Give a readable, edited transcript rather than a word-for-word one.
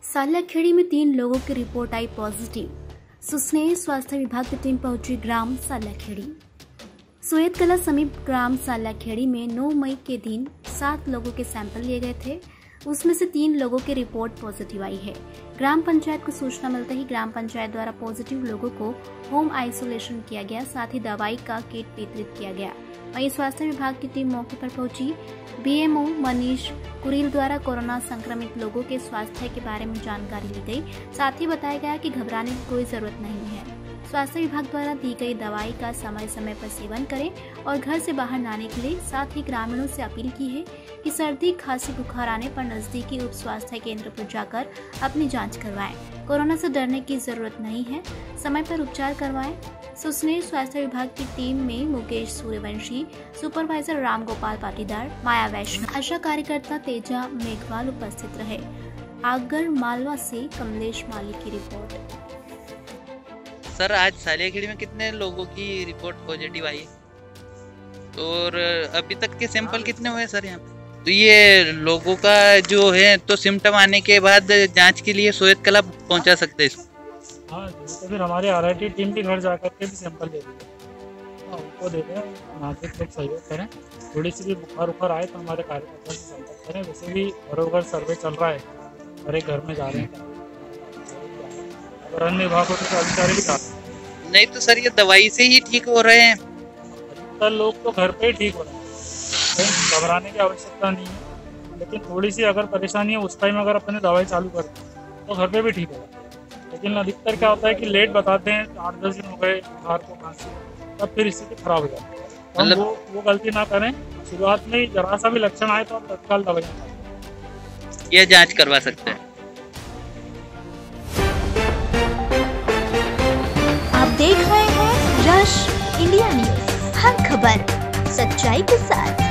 साल्याखेड़ी में 3 लोगों की रिपोर्ट आई पॉजिटिव। सुस्नेह स्वास्थ्य विभाग की टीम पहुंची ग्राम साल्याखेड़ी। सोयतकला समीप ग्राम साल्याखेड़ी में 9 मई के दिन 7 लोगों के सैंपल लिए गए थे। उसमें से 3 लोगों की रिपोर्ट पॉजिटिव आई है। ग्राम पंचायत को सूचना मिलते ही ग्राम पंचायत द्वारा पॉजिटिव लोगों को होम आइसोलेशन किया गया, साथ ही दवाई का किट वितरित किया गया। वहीं स्वास्थ्य विभाग की टीम मौके पर पहुंची। बीएमओ मनीष कुरील द्वारा कोरोना संक्रमित लोगों के स्वास्थ्य के बारे में जानकारी ली गई। साथ ही बताया गया कि घबराने की कोई जरूरत नहीं है। स्वास्थ्य विभाग द्वारा दी गई दवाई का समय समय पर सेवन करें और घर से बाहर न निकलें। साथ ही ग्रामीणों से अपील की है कि सर्दी खांसी बुखार आने पर नजदीकी उप स्वास्थ्य केंद्र पर जाकर अपनी जांच करवाएं। कोरोना से डरने की जरूरत नहीं है, समय पर उपचार करवाएं। सुस्नेह स्वास्थ्य विभाग की टीम में मुकेश सूर्यवंशी, सुपरवाइजर राम गोपाल पाटीदार, माया वैष्णव, आशा कार्यकर्ता तेजा मेघवाल उपस्थित रहे। आगर मालवा से कमलेश माली की रिपोर्ट। सर, आज साल्याखेड़ी में कितने लोगों की रिपोर्ट पॉजिटिव आई और अभी तक के सैंपल कितने हुए सर यहाँ पे? तो ये लोगों का जो है तो सिम्टम आने के बाद जांच के लिए सोयतकला पहुंचा सकते हैं इसको? हाँ, तो फिर हमारे आरआईटी टीम के घर जाकर के भी सैंपल ले लेंगे, उनको दे दें। नागरिक लोग सहयोग करें। थोड़ी सी भी बुखार आए तो हमारे कार्यकर्ता से संपर्क करें। वैसे भी घरों सर्वे चल रहा है, हर एक घर में जा रहे हैं और अन्य विभागों के अधिकारी भी जा रहे हैं। नहीं तो सर, ये दवाई से ही ठीक हो रहे हैं? अधिकतर लोग तो घर पे ही ठीक हो रहे हैं, घबराने की आवश्यकता नहीं है। लेकिन थोड़ी सी अगर परेशानी है उस टाइम अगर अपने दवाई चालू करते हैं तो घर पे भी ठीक होगा। लेकिन अधिकतर क्या होता है कि लेट बताते हैं, 8-10 दिन हो गए बुखार को, खांसी, तब फिर स्थिति खराब हो जाती है। तो हम वो गलती ना करें। शुरुआत में ही जरा सा भी लक्षण आए तो आप तत्काल दवाई यह जांच करवा सकते हैं। आप देख रहे हैं रश इंडिया न्यूज, हर खबर सच्चाई के साथ।